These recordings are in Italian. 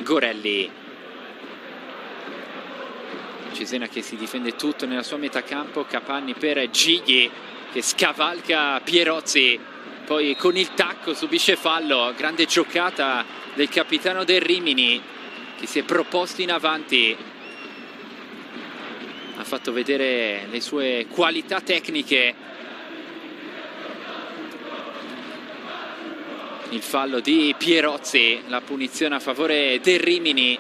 Gorelli. Cesena che si difende tutto nella sua metà campo. Capanni per Gigli che scavalca Pierozzi, poi con il tacco subisce fallo. Grande giocata del capitano del Rimini che si è proposto in avanti, ha fatto vedere le sue qualità tecniche. Il fallo di Pierozzi, la punizione a favore del Rimini.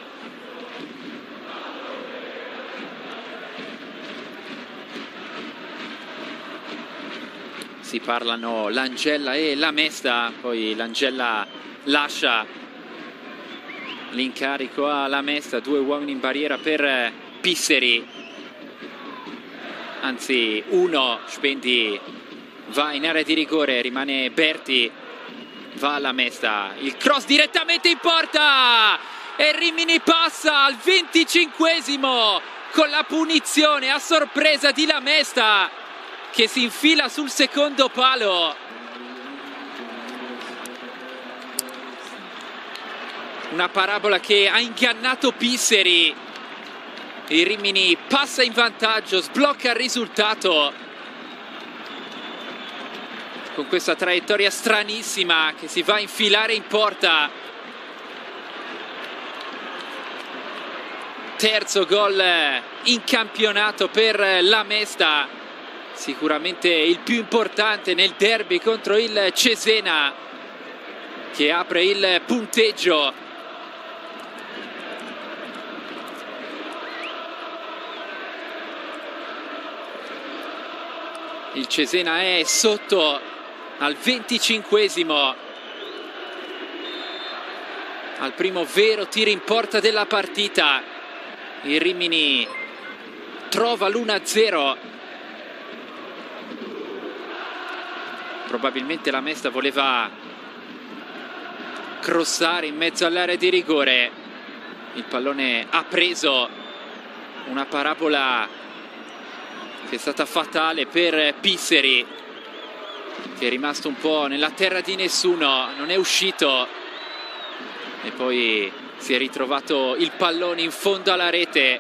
Si parlano Langella e Lamesta, poi Langella lascia l'incarico a Lamesta. 2 uomini in barriera per Pisseri, anzi 1. Spendi va in area di rigore, rimane Berti, va alla Lamesta, il cross direttamente in porta e Rimini passa al 25esimo con la punizione a sorpresa di Lamesta che si infila sul secondo palo. Una parabola che ha ingannato Pisseri. Il Rimini passa in vantaggio, sblocca il risultato con questa traiettoria stranissima che si va a infilare in porta. Terzo gol in campionato per Lamesta, sicuramente il più importante nel derby contro il Cesena, che apre il punteggio. Il Cesena è sotto al 25esimo, al primo vero tiro in porta della partita. Il Rimini trova l'1-0. Probabilmente la Lamesta voleva crossare in mezzo all'area di rigore. Il pallone ha preso una parabola che è stata fatale per Pisseri, che è rimasto un po' nella terra di nessuno, non è uscito e poi si è ritrovato il pallone in fondo alla rete.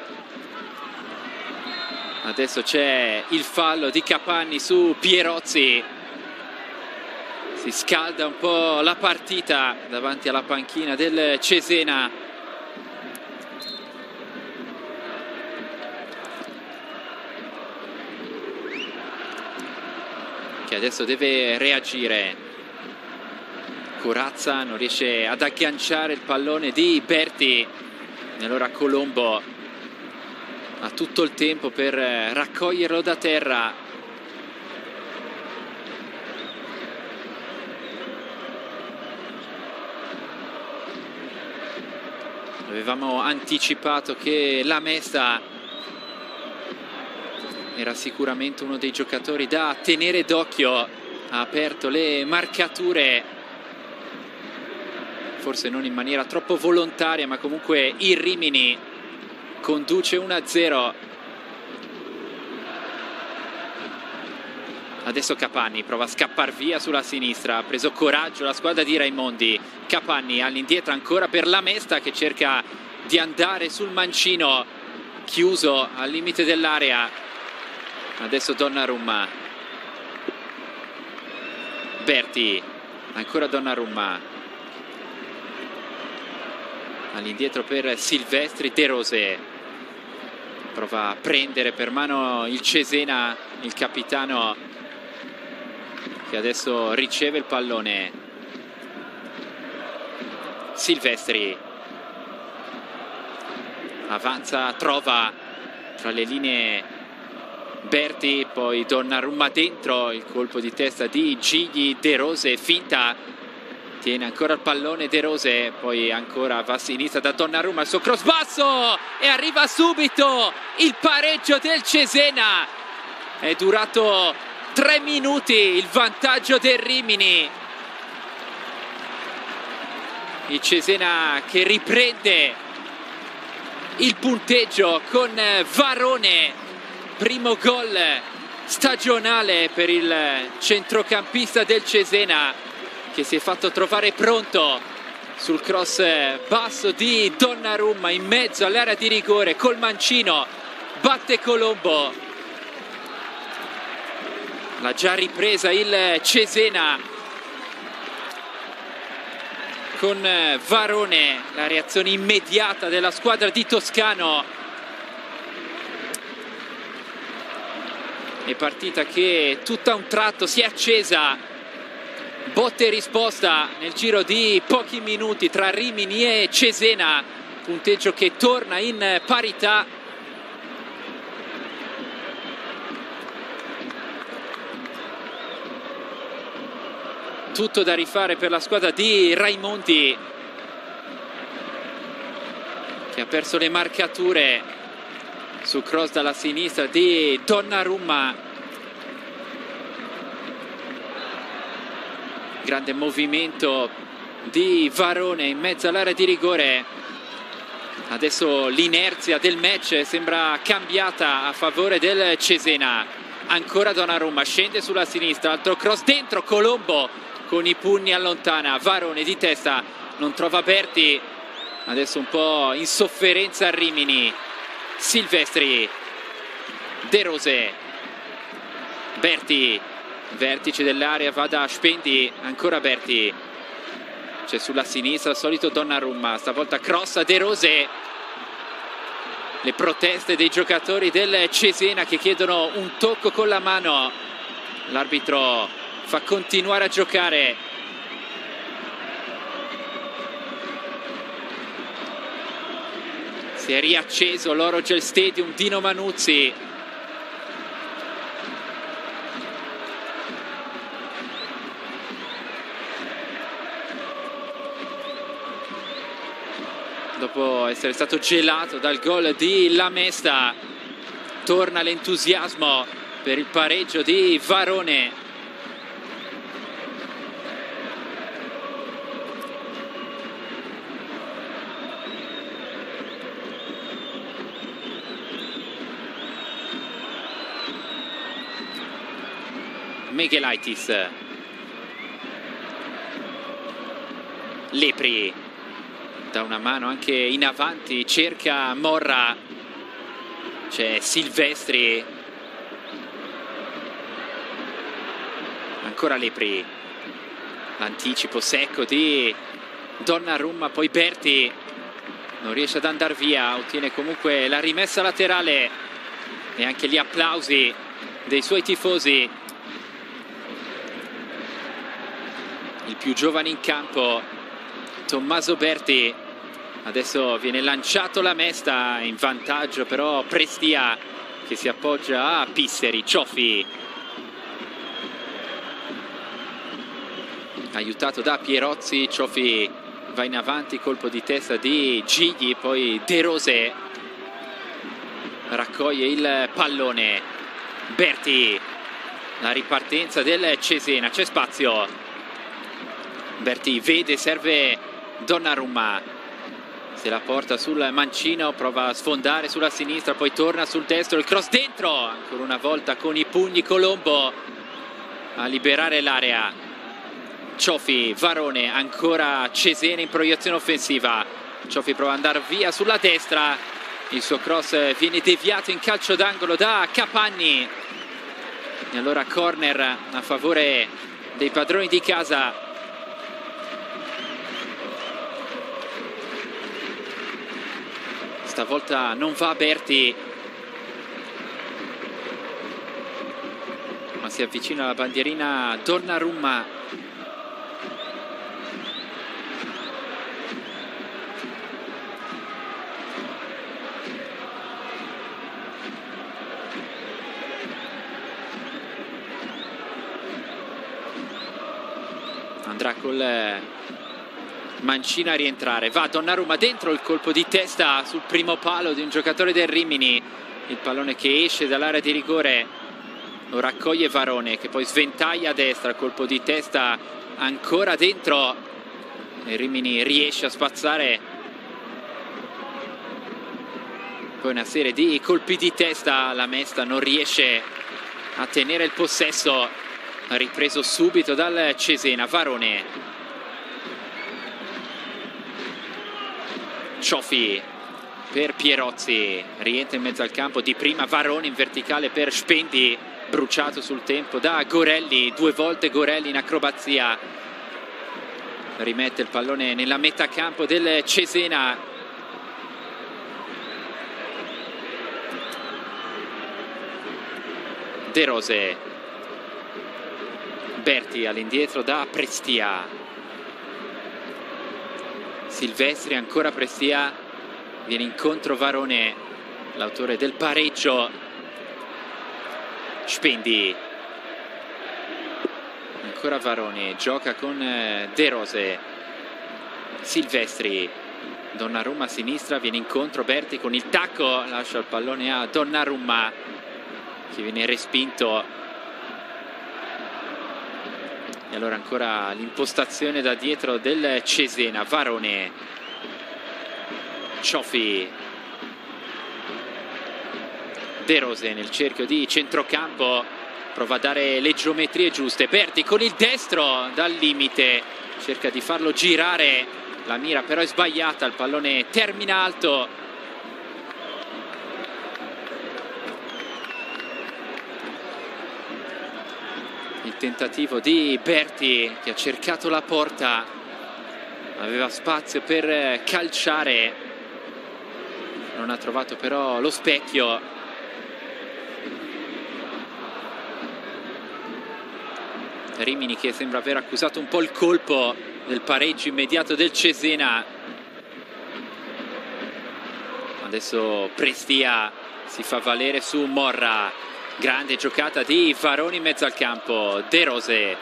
Adesso c'è il fallo di Capanni su Pierozzi. Si scalda un po' la partita davanti alla panchina del Cesena. Che adesso deve reagire. Corazza non riesce ad agganciare il pallone di Berti. E allora Colombo ha tutto il tempo per raccoglierlo da terra. Avevamo anticipato che Lamesta era sicuramente uno dei giocatori da tenere d'occhio. Ha aperto le marcature, forse non in maniera troppo volontaria, ma comunque il Rimini conduce 1-0. Adesso Capanni prova a scappare via sulla sinistra, ha preso coraggio la squadra di Raimondi. Capanni all'indietro ancora per Lamesta che cerca di andare sul mancino chiuso al limite dell'area. Adesso Donnarumma, Berti, ancora Donnarumma, all'indietro per Silvestri. De Rose prova a prendere per mano il Cesena, il capitano, che adesso riceve il pallone. Silvestri avanza, trova tra le linee Berti, poi Donnarumma dentro, il colpo di testa di Gigli. De Rose finta, tiene ancora il pallone De Rose, poi ancora va a sinistra da Donnarumma, il suo cross basso e arriva subito il pareggio del Cesena. È durato 3 minuti il vantaggio del Rimini. Il Cesena che riprende il punteggio con Varone. Primo gol stagionale per il centrocampista del Cesena, che si è fatto trovare pronto sul cross basso di Donnarumma in mezzo all'area di rigore col mancino, batte Colombo. L'ha già ripresa il Cesena con Varone, la reazione immediata della squadra di Toscano. È partita che tutta a un tratto si è accesa, botte e risposta nel giro di pochi minuti tra Rimini e Cesena, punteggio che torna in parità. Tutto da rifare per la squadra di Raimondi, che ha perso le marcature su cross dalla sinistra di Donnarumma. Grande movimento di Varone in mezzo all'area di rigore. Adesso l'inerzia del match sembra cambiata a favore del Cesena. Ancora Donnarumma, scende sulla sinistra, altro cross dentro, Colombo con i pugni allontana, Varone di testa, non trova Berti, adesso un po' in sofferenza a Rimini. Silvestri, De Rose, Berti, vertice dell'area, va da Spendi, ancora Berti, c'è sulla sinistra il solito Donnarumma, stavolta cross a De Rose. Le proteste dei giocatori del Cesena che chiedono un tocco con la mano, l'arbitro fa continuare a giocare. Si è riacceso l'Orogel Stadium, Dino Manuzzi. Dopo essere stato gelato dal gol di Lamesta, torna l'entusiasmo per il pareggio di Varone. Megelaitis, Lepri da una mano anche in avanti, cerca Morra, c'è Silvestri, ancora Lepri, l'anticipo secco di Donnarumma, poi Berti non riesce ad andare via, ottiene comunque la rimessa laterale e anche gli applausi dei suoi tifosi. Il più giovane in campo, Tommaso Berti, adesso viene lanciato Lamesta, in vantaggio però Prestia che si appoggia a Pisseri. Cioffi, aiutato da Pierozzi, Cioffi va in avanti, colpo di testa di Gigli, poi De Rose raccoglie il pallone. Berti, la ripartenza del Cesena, c'è spazio. Berti vede, serve Donnarumma, se la porta sul mancino, prova a sfondare sulla sinistra, poi torna sul destro, il cross dentro, ancora una volta con i pugni Colombo a liberare l'area. Cioffi, Varone, ancora Cesena in proiezione offensiva, Cioffi prova ad andare via sulla destra, il suo cross viene deviato in calcio d'angolo da Capanni e allora corner a favore dei padroni di casa. Stavolta non va Berti, ma si avvicina alla bandierina Donnarumma. Andrà col mancino a rientrare, va Donnarumma dentro, il colpo di testa sul primo palo di un giocatore del Rimini, il pallone che esce dall'area di rigore lo raccoglie Varone che poi sventaglia a destra, colpo di testa ancora dentro e Rimini riesce a spazzare poi una serie di colpi di testa. Lamesta non riesce a tenere il possesso, ripreso subito dal Cesena. Varone, Cioffi per Pierozzi, rientra in mezzo al campo, di prima Varone in verticale per Spendi, bruciato sul tempo da Gorelli, 2 volte Gorelli in acrobazia, rimette il pallone nella metà campo del Cesena. De Rose, Berti all'indietro da Prestia, Silvestri, ancora Prestia, viene incontro Varone, l'autore del pareggio. Spendi, ancora Varone, gioca con De Rose, Silvestri, Donnarumma a sinistra, viene incontro Berti con il tacco, lascia il pallone a Donnarumma che viene respinto. E allora ancora l'impostazione da dietro del Cesena. Varone, Cioffi, De Rose nel cerchio di centrocampo, prova a dare le geometrie giuste. Berti con il destro dal limite, cerca di farlo girare, la mira però è sbagliata, il pallone termina alto. Il tentativo di Berti che ha cercato la porta, aveva spazio per calciare, non ha trovato però lo specchio. Rimini che sembra aver accusato un po' il colpo del pareggio immediato del Cesena. Adesso Prestia si fa valere su Morra. Grande giocata di Varone in mezzo al campo. De Rose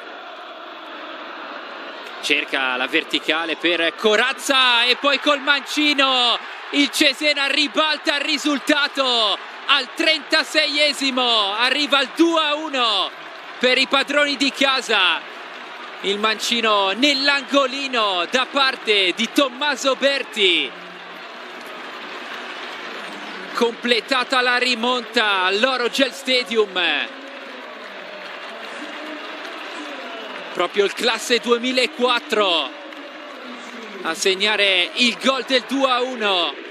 cerca la verticale per Corazza e poi col mancino il Cesena ribalta il risultato al 36esimo, arriva al 2-1 per i padroni di casa. Il mancino nell'angolino da parte di Tommaso Berti. Completata la rimonta all'Orogel Stadium. Proprio il classe 2004 a segnare il gol del 2-1.